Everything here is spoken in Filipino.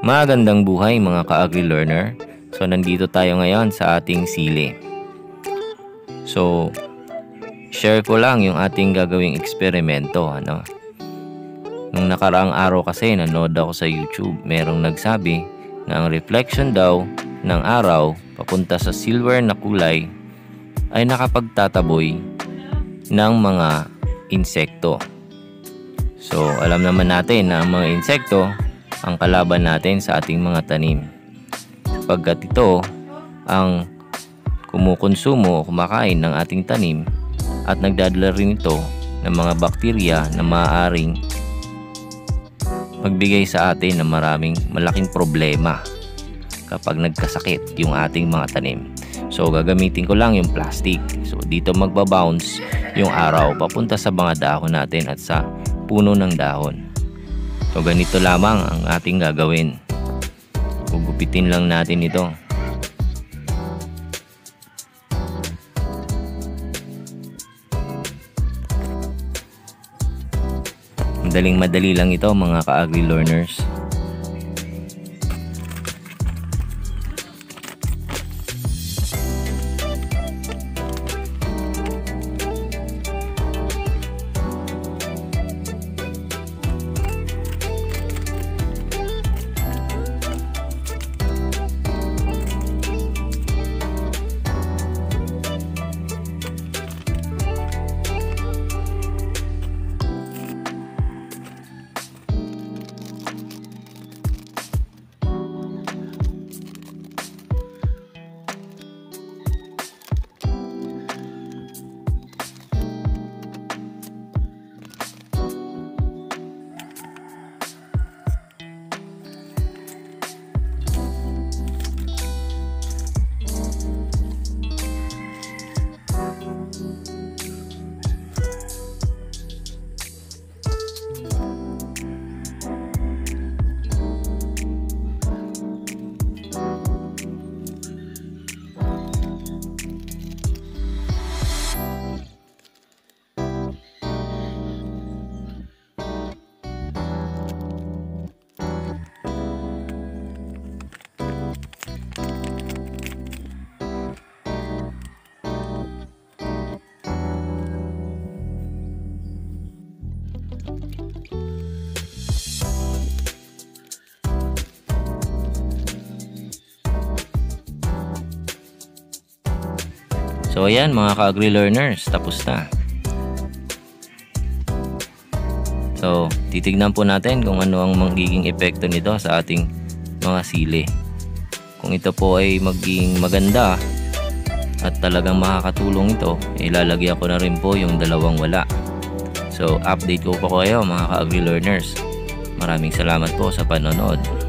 Magandang buhay mga ka-agri-learner. So nandito tayo ngayon sa ating sili. So share ko lang yung ating gagawing eksperemento. Nung nakaraang araw kasi nanood ako sa YouTube, merong nagsabi na ang reflection daw ng araw papunta sa silver na kulay ay nakapagtataboy ng mga insekto. So alam naman natin na ang mga insekto ang kalaban natin sa ating mga tanim, sapagkat ito ang kumukonsumo o kumakain ng ating tanim at nagdadala rin ito ng mga bakterya na maaaring magbigay sa atin ng malaking problema kapag nagkasakit yung ating mga tanim. So gagamitin ko lang yung plastic. So dito magbabounce yung araw papunta sa mga dahon natin at sa puno ng dahon. So ganito lamang ang ating gagawin. Gugupitin lang natin ito. Madaling-madali lang ito mga ka-agri-learners. So ayan mga ka-agri-learners, tapos na. So titignan po natin kung ano ang magiging epekto nito sa ating mga sili. Kung ito po ay magiging maganda at talagang makakatulong ito, ilalagyan ko na rin po yung dalawang wala. So update ko po kayo mga ka-agri-learners. Maraming salamat po sa panonood.